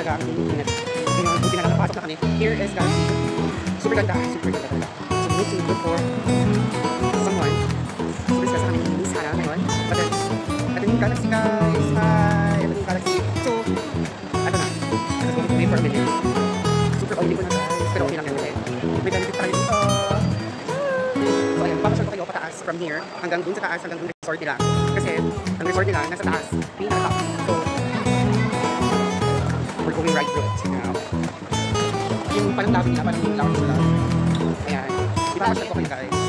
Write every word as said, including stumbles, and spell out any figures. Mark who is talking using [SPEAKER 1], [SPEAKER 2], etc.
[SPEAKER 1] talaga ang init. Ngayon, buti na lang napasok na kami. Here is Galaxy. Super ganda. Super ganda talaga. So, we need to look for someone. So, discuss na kami ni Miss Hannah ngayon. But then, ito yung Galaxy guys. Hi! Ito yung Galaxy. So, ano na. Ito yung wait for a minute. Super oily ko na guys. Pero okay lang yan kasi. May benefit tayo dito. So, ayan. Papasyal ko kayo pataas from here hanggang dun sa taas hanggang dun resort nila. Kasi, ang resort nila nasa taas. Pinaka-top. So, we're going right through it now. Yung parang lobby nila, parang yung lounge nila. Ayan. Ipapasyal ko kayo guys.